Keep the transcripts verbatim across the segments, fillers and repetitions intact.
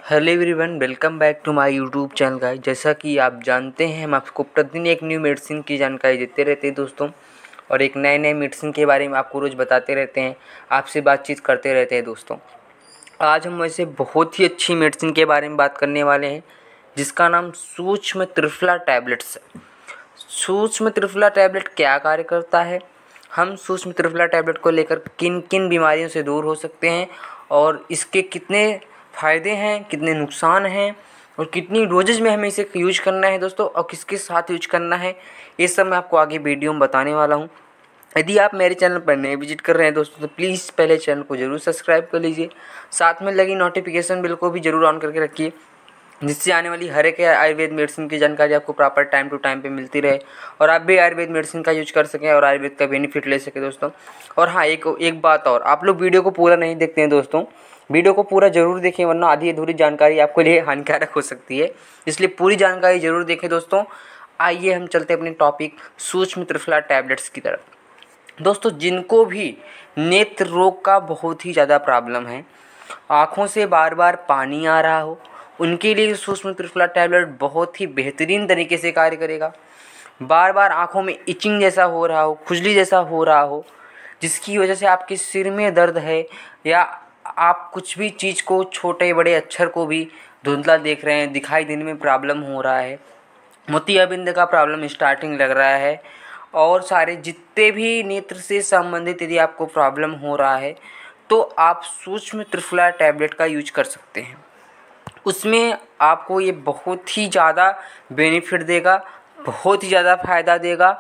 Hello everyone, welcome back to my YouTube channel guys. जैसा कि आप जानते हैं, हम आपको प्रतिदिन एक न्यू मेडिसिन की जानकारी देते रहते हैं दोस्तों, और एक नए नए मेडिसिन के बारे में आपको रोज़ बताते रहते हैं, आपसे बातचीत करते रहते हैं दोस्तों। आज हम वैसे बहुत ही अच्छी मेडिसिन के बारे में बात करने वाले हैं, जिसका नाम सूक्ष्म त्रिफला टैबलेट्स है। सूक्ष्म त्रिफला टैबलेट क्या कार्य करता है, हम सूक्ष्म त्रिफला टैबलेट को लेकर किन किन बीमारियों से दूर हो सकते हैं, और इसके कितने फ़ायदे हैं, कितने नुकसान हैं, और कितनी डोजेज में हमें इसे यूज करना है दोस्तों, और किसके साथ यूज करना है, ये सब मैं आपको आगे वीडियो में बताने वाला हूँ। यदि आप मेरे चैनल पर नए विजिट कर रहे हैं दोस्तों, तो प्लीज़ पहले चैनल को ज़रूर सब्सक्राइब कर लीजिए। साथ में लगी नोटिफिकेशन बिल को भी ज़रूर ऑन करके रखिए, जिससे आने वाली हर एक आयुर्वेद मेडिसिन की जानकारी आपको प्रॉपर टाइम टू टाइम पे मिलती रहे, और आप भी आयुर्वेद मेडिसिन का यूज कर सकें और आयुर्वेद का बेनिफिट ले सकें दोस्तों। और हाँ, एक एक बात और, आप लोग वीडियो को पूरा नहीं देखते हैं दोस्तों, वीडियो को पूरा ज़रूर देखें, वरना आधी अधूरी जानकारी आपके लिए हानिकारक हो सकती है, इसलिए पूरी जानकारी ज़रूर देखें दोस्तों। आइए हम चलते हैं अपने टॉपिक सूक्ष्म त्रिफला टैबलेट्स की तरफ। दोस्तों, जिनको भी नेत्र रोग का बहुत ही ज़्यादा प्रॉब्लम है, आँखों से बार बार पानी आ रहा हो, उनके लिए सूक्ष्म त्रिफला टैबलेट बहुत ही बेहतरीन तरीके से कार्य करेगा। बार बार आँखों में इचिंग जैसा हो रहा हो, खुजली जैसा हो रहा हो, जिसकी वजह से आपके सिर में दर्द है, या आप कुछ भी चीज़ को, छोटे बड़े अक्षर को भी धुंधला देख रहे हैं, दिखाई देने में प्रॉब्लम हो रहा है, मोतियाबिंद का प्रॉब्लम स्टार्टिंग लग रहा है, और सारे जितने भी नेत्र से संबंधित यदि आपको प्रॉब्लम हो रहा है, तो आप सूक्ष्म त्रिफला टैबलेट का यूज कर सकते हैं। उसमें आपको ये बहुत ही ज़्यादा बेनिफिट देगा, बहुत ही ज़्यादा फ़ायदा देगा,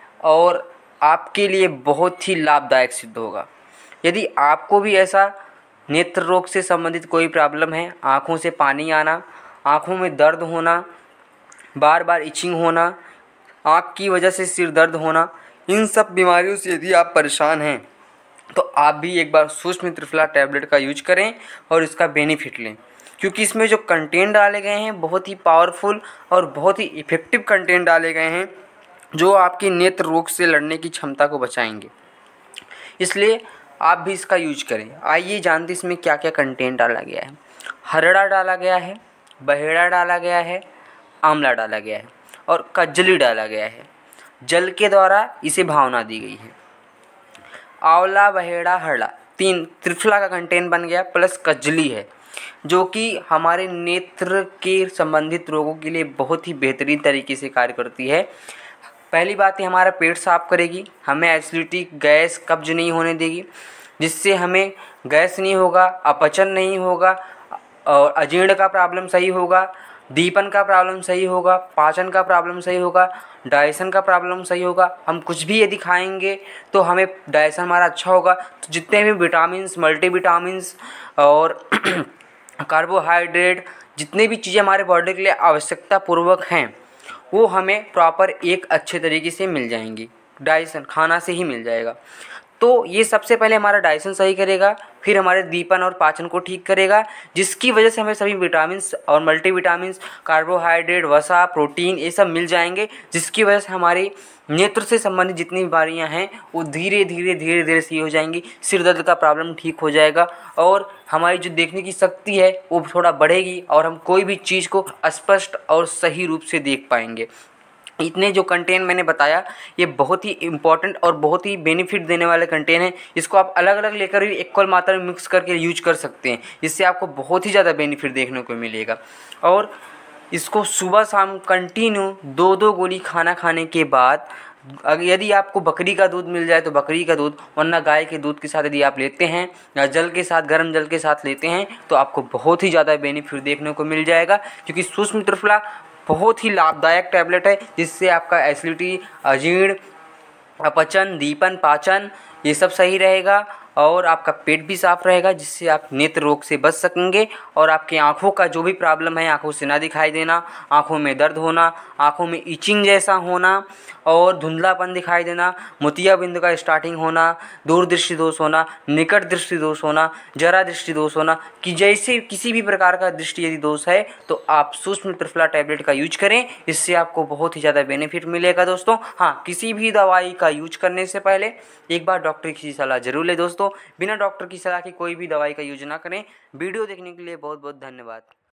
और आपके लिए बहुत ही लाभदायक सिद्ध होगा। यदि आपको भी ऐसा नेत्र रोग से संबंधित कोई प्रॉब्लम है, आँखों से पानी आना, आँखों में दर्द होना, बार बार इचिंग होना, आँख की वजह से सिर दर्द होना, इन सब बीमारियों से यदि आप परेशान हैं, तो आप भी एक बार सूक्ष्म त्रिफला टैबलेट का यूज करें और इसका बेनिफिट लें, क्योंकि इसमें जो कंटेंट डाले गए हैं बहुत ही पावरफुल और बहुत ही इफ़ेक्टिव कंटेंट डाले गए हैं, जो आपकी नेत्र रोग से लड़ने की क्षमता को बचाएंगे। इसलिए आप भी इसका यूज करें। आइए जानते इसमें क्या क्या कंटेंट डाला गया है। हरड़ा डाला गया है, बहेड़ा डाला गया है, आंवला डाला गया है, और कजली डाला गया है। जल के द्वारा इसे भावना दी गई है। आंवला, बहेड़ा, हरड़ा, तीन त्रिफला का कंटेंट बन गया, प्लस कजली है, जो कि हमारे नेत्र के संबंधित रोगों के लिए बहुत ही बेहतरीन तरीके से कार्य करती है। पहली बात, ये हमारा पेट साफ करेगी, हमें एसिडिटी, गैस, कब्ज नहीं होने देगी, जिससे हमें गैस नहीं होगा, अपचन नहीं होगा, और अजीर्ण का प्रॉब्लम सही होगा, दीपन का प्रॉब्लम सही होगा, पाचन का प्रॉब्लम सही होगा, डाइजेशन का प्रॉब्लम सही होगा। हम कुछ भी यदि खाएंगे तो हमें डाइजेशन हमारा अच्छा होगा, तो जितने भी विटामिन्स, मल्टीविटामिन्स और कार्बोहाइड्रेट, जितने भी चीज़ें हमारे बॉडी के लिए आवश्यकता पूर्वक हैं, वो हमें प्रॉपर एक अच्छे तरीके से मिल जाएंगी। डाइजेशन खाना से ही मिल जाएगा। तो ये सबसे पहले हमारा डाइजेशन सही करेगा, फिर हमारे दीपन और पाचन को ठीक करेगा, जिसकी वजह से हमें सभी विटामिन्स और मल्टीविटामिन्स, कार्बोहाइड्रेट, वसा, प्रोटीन, ये सब मिल जाएंगे, जिसकी वजह से हमारी नेत्र से संबंधित जितनी बीमारियां हैं वो धीरे धीरे धीरे धीरे सही हो जाएंगी। सिर दर्द का प्रॉब्लम ठीक हो जाएगा, और हमारी जो देखने की शक्ति है वो थोड़ा बढ़ेगी, और हम कोई भी चीज़ को स्पष्ट और सही रूप से देख पाएंगे। इतने जो कंटेंट मैंने बताया, ये बहुत ही इम्पॉर्टेंट और बहुत ही बेनिफिट देने वाले कंटेंट हैं। इसको आप अलग अलग लेकर भी इक्वल मात्रा में मिक्स करके यूज कर सकते हैं, इससे आपको बहुत ही ज़्यादा बेनिफिट देखने को मिलेगा। और इसको सुबह शाम कंटिन्यू दो दो गोली खाना खाने के बाद, अगर यदि आपको बकरी का दूध मिल जाए तो बकरी का दूध, वरना गाय के दूध के साथ यदि आप लेते हैं, या जल के साथ, गर्म जल के साथ लेते हैं, तो आपको बहुत ही ज़्यादा बेनिफिट देखने को मिल जाएगा। क्योंकि सूक्ष्म त्रिफला बहुत ही लाभदायक टैबलेट है, जिससे आपका एसिडिटी, अजीर्ण, अपचन, दीपन, पाचन, ये सब सही रहेगा, और आपका पेट भी साफ रहेगा, जिससे आप नेत्र रोग से बच सकेंगे। और आपकी आँखों का जो भी प्रॉब्लम है, आँखों से ना दिखाई देना, आँखों में दर्द होना, आँखों में इचिंग जैसा होना, और धुंधलापन दिखाई देना, मोतियाबिंद का स्टार्टिंग होना, दूरदृष्टि दोष होना, निकट दृष्टि दोष होना, जरा दृष्टि दोष होना, कि जैसे किसी भी प्रकार का दृष्टि यदि दोष है, तो आप सूक्ष्म त्रिफला टैबलेट का यूज करें, इससे आपको बहुत ही ज़्यादा बेनिफिट मिलेगा दोस्तों। हाँ, किसी भी दवाई का यूज करने से पहले एक बार डॉक्टर की सलाह जरूर लें दोस्तों। बिना डॉक्टर की सलाह के कोई भी दवाई का यूज ना करें। वीडियो देखने के लिए बहुत बहुत धन्यवाद।